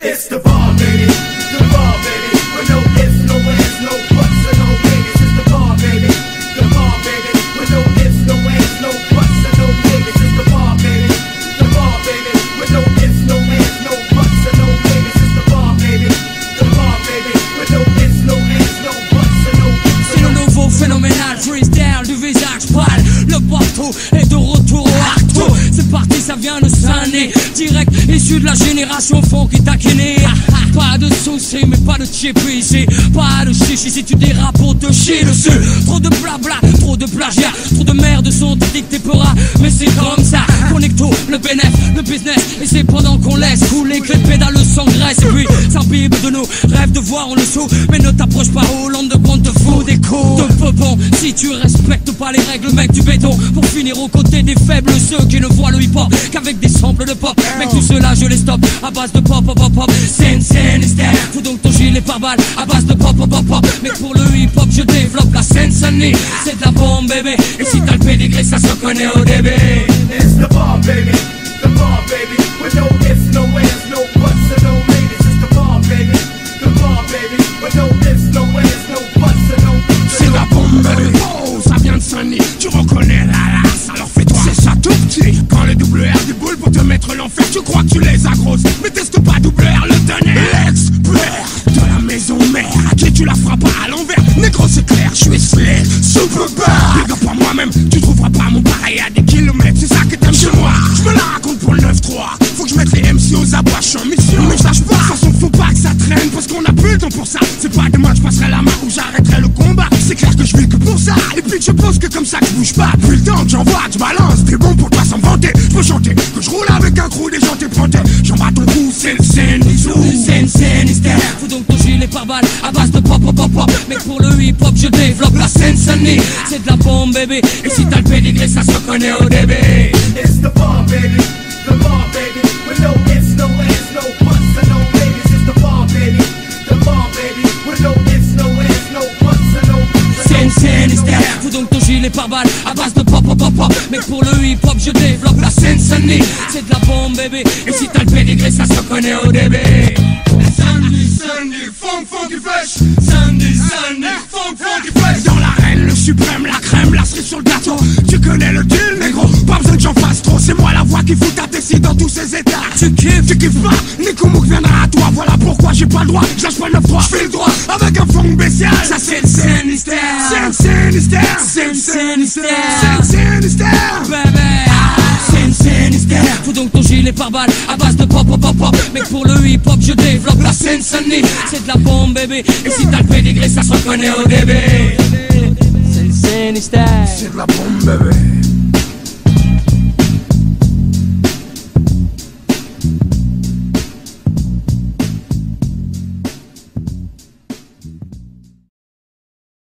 It's the bar, baby. The bar, baby. With no ifs, no ands, no buts, and no niggas. It's the bar, baby. The bar, baby. With no ifs, no ands, no buts, and no niggas. It's the bar, baby. The bar, baby. With no ifs, no ands, no buts, and no niggas. It's the bar, baby. The bar, baby. With no ifs, no ands, no buts, and no niggas. C'est le nouveau phénoménal freestyle du visage pâle. Le bateau est de retour au arto. C'est parti, ça vient de Sané. Direct issu de la génération fond qui taquinait. Pas de soucis, mais pas de chip ici. Pas de chichi si tu dérapes pour te chier dessus. Trop de blabla, trop de plagiat. Trop de merde sont dictés pora. Mais c'est comme ça, connecto, le bénéf, le business. Et c'est pendant qu'on laisse couler que les pédales s'engraissent. Et puis s'imbibe de nous, rêve de voir en dessous. Mais ne t'approche pas Hollande de compte te fout des coups de peu bon. Si tu respectes pas les règles, mec, du béton. Pour finir aux côtés des faibles, ceux qui ne voient le hip-hop qu'avec des samples de pop. Mec, tout cela je les stoppe à base de pop, pop, pop, pop. Sinister, fous donc ton gilet pare-balles à base de pop, pop, pop, pop. Mais pour le hip-hop je développe la Seine-Saint-Denis. C'est de la bombe, bébé. Et si t'as le pédigré, ça se connaît au début. It's the bar, baby. The bar, baby. With no ifs, no ands, no buts, and no niggas. It's the bar, baby. The bar, baby. With no ifs, no ands, no buts, and no niggas. C'est la bombe, baby. Oh, ça vient de Saint-Denis. Tu reconnais la race, alors fais-toi. C'est ça tout petit. Quand le double R déboule pour te mettre l'enfer, tu crois que tu les agrosses. Mais teste pas double R, le tonnerre. L'expert de la maison mère. À qui tu la feras pas à l'envers. Négro, c'est clair, je suis slay. Super bar. Big up à moi-même, tu trouveras pas mon pareil à des kilomètres. C'est ça que t'aimes chez moi. Je me la raconte pour le 9-3. Faut que je mette les MC aux abois, je suis en mission. Mais sache pas, de toute façon, faut pas que ça traîne. Parce qu'on a plus le temps pour ça. C'est pas demain, je passerai la main ou j'arrêterai le combat. C'est clair que je vis que pour ça. Et puis que je pense que comme ça que je bouge pas. Depuis le temps que j'envoie, que je balance. T'es bon pour pas s'en vanter. Je peux chanter, que je roule avec un crew, des gens t'es planté. J'en bats ton cou, c'est le Sinister, fous donc ton gilet pare-balles à base de pop, pop, pop, pop. Mais pour le hip-hop je développe la Seine-Saint-Denis. C'est de la bombe, bébé. Et si t'as le pédigré, ça se connaît au début. It's the bar, baby. The bar, baby. With no ifs, no ands, no buts, and no niggas. It's the bar, baby. The bar, baby. With no ifs, no ands, no buts, and no niggas. Sinister, fous donc ton gilet pare-balles à base de pop, pop, pop, pop. Mais pour le hip-hop je développe la Seine-Saint-Denis. C'est de la bombe, bébé. Et si t'as le pédigré, ça se connaît au début. Sunday, funky fresh. Sunday, funky fresh. Dans l'arène, le suprême, la crème, la cerise sur le gâteau. Tu connais le deal, négro. Pas besoin que j'en fasse trop. C'est moi la voix qui fout ta tessie dans tous ses états. Tu kiffes pas. Nico Mouk viendra à toi. Voilà pourquoi j'ai pas le droit. J'lâche pas le 9-3. J'fais le droit avec un fond bestial. Ça c'est le Sinister. Sinister. Sinister, fous donc ton gilet pare-balles à base de pop, pop, pop, pop. Mais pour le hip-hop je développe la Seine-Saint-Denis. C'est de la bombe, bébé. Et si t'as le pédigré, ça se reconnaît au début. C'est de la bombe, bébé.